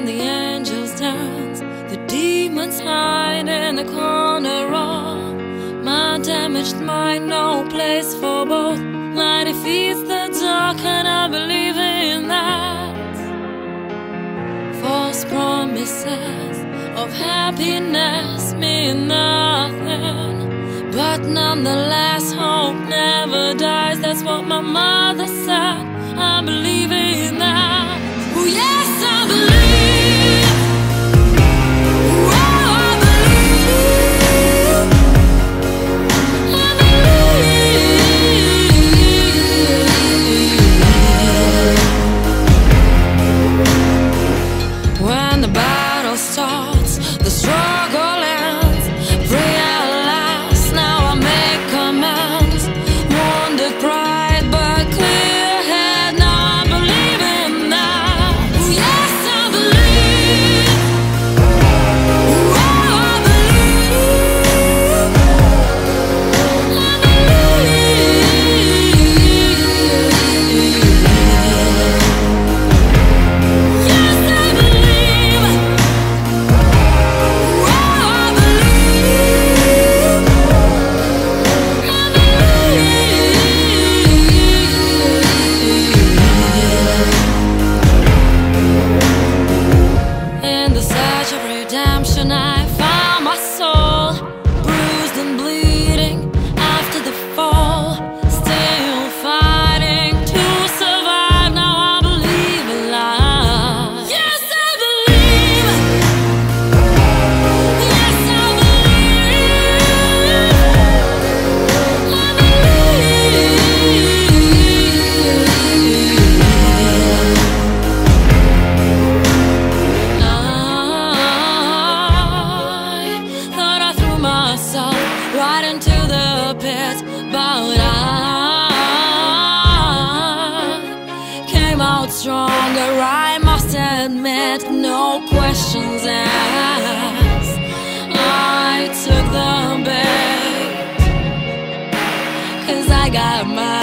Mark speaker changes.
Speaker 1: the angels dance, the demons hide in the corner of my damaged mind. No place for both. Light defeats the dark, and I believe in that. False promises of happiness mean nothing, but nonetheless hope never dies. That's what my mother said. I believe in that. Oh yes, I believe. Oh, I believe. I believe. When the battle starts, the struggle ends. Free at last, now I make amends. Wounded pride, but clear head. Now I believe in that. Oh yes, I believe. Oh, I believe. I believe. Yes, I believe. Oh, I believe. I believe. In the search of redemption, I found my soul bruised and bleeding after the fall. Still fighting to survive. Now I believe in life. Yes, I believe. Yes, I believe. I thought I threw myself right into the pit, but I came out stronger, I must admit. No questions asked. I took the bait, 'cause I got my